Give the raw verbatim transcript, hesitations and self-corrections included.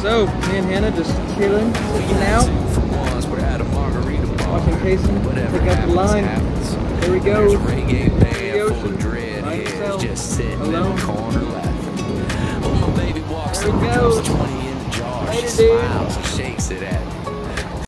So, me and Hannah just chilling, eating out, watching Kason pick up the line. There we go. There the ocean. By himself. Alone. There we go. Later, dude.